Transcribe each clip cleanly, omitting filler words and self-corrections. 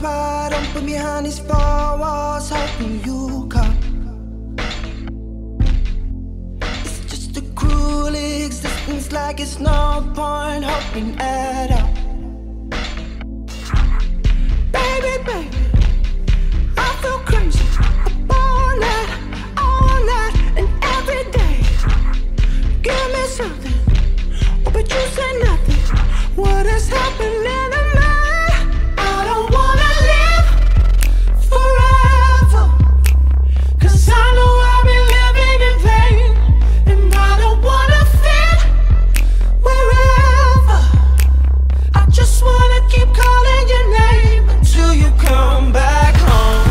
pride, open behind these four walls, hoping you come. It's just a cruel existence, like it's no point hoping at all. Baby, baby, I feel crazy all night and every day. Give me something, but you say nothing. What is happening to me? I don't wanna live forever, 'cause I know I've been living in vain. And I don't wanna fit wherever. I just wanna keep calling your name until you come back home.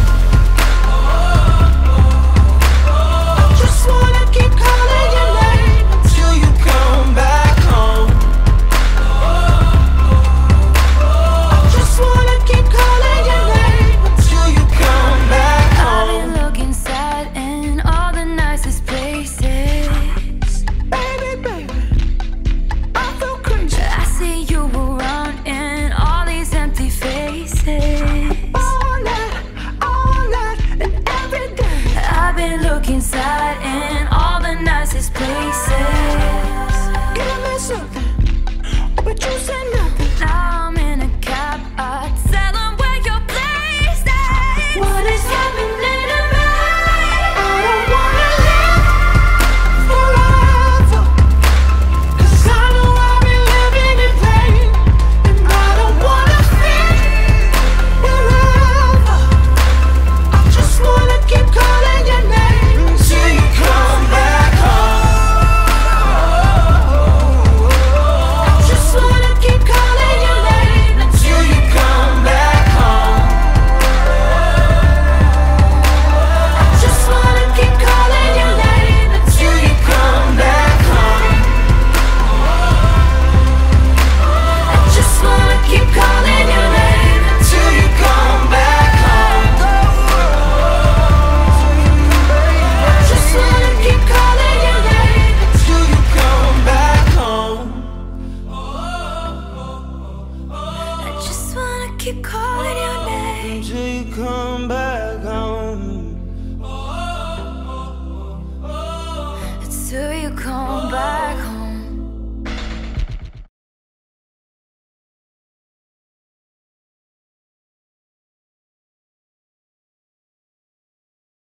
I just wanna keep calling your name until you come back home. I just wanna keep calling your name until you come back home. I've been looking sad in all the nicest places. Baby, baby, I feel crazy I see you around in all these empty faces. all night and every day. I've been looking sad in all the nicest places. Give me something, but you say nothing. Now I'm in a cab, I'd tell them where your place is. What is happening to me? I don't wanna live forever, 'cause I know I've been living in vain. And I don't wanna fit wherever. I just wanna keep calling your name until you come back home. I just wanna keep calling your name until you come back home. I just wanna keep calling your name until you come back home. I just wanna keep calling your name Till you come back home. I just wanna keep calling your name until you come back home. I just wanna keep calling your name Until you come back home. until you come back.